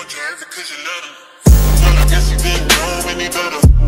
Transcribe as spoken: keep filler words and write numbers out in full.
drive it cause you love them. Well, I guess you didn't know any better.